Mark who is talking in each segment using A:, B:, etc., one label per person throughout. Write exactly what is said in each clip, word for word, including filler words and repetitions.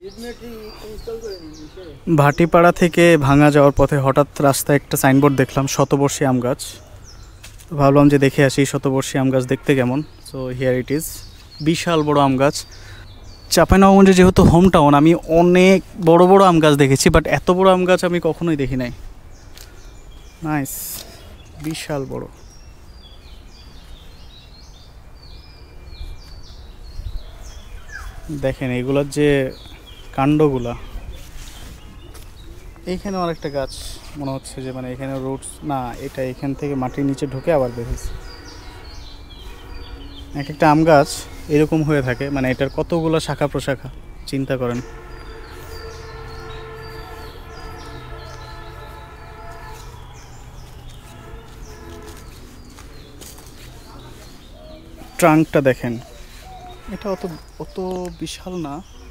A: ভাটিপাড়া থেকে ভাঙা যাওয়ার পথে হঠাৎ রাস্তায় একটা সাইনবোর্ড দেখলাম, শতবর্ষী আম গাছ। ভাবলাম যে দেখে আসি শতবর্ষী আম গাছ দেখতে কেমন। সো হিয়ার ইট ইজ, বিশাল বড় আম গাছ। চাঁপাইনবাবগঞ্জে যেহেতু হোম টাউন, আমি অনেক বড় বড় আম গাছ দেখেছি, বাট এত বড় আম গাছ আমি কখনোই দেখি নাই। নাইস, বিশাল বড়। দেখেন এগুলোর যে কাণ্ডগুলা। এইখানে আরেকটা গাছ মনে হচ্ছে যে মানে এখানে রুটস না, এটা এখান থেকে মাটির নিচে ঢুকে আবার বের হয়েছে। এক একটা আম গাছ এরকম হয়ে থাকে, মানে এটার কতগুলো শাখা প্রশাখা চিন্তা করেন। ট্রাঙ্কটা দেখেন, এটা অত অত বিশাল না।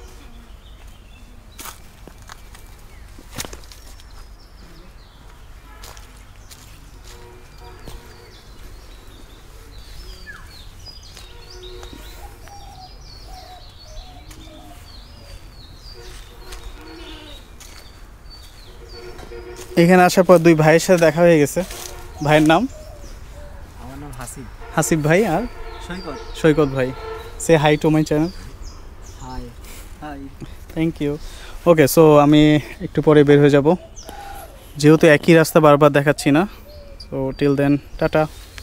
A: এখানে আসার পর দুই ভাইয়ের সাথে দেখা হয়ে গেছে। ভাইয়ের নাম?
B: আমার নাম হাসিব।
A: হাসিব ভাই। আর
B: সৈকত।
A: সৈকত ভাই। Say hi to my channel.
B: Hi hi.
A: Thank you. Okay, so আমি একটু পরে বের হয়ে যাব, যেহেতু একই রাস্তা বারবার দেখাচ্ছি না। So till then, tata.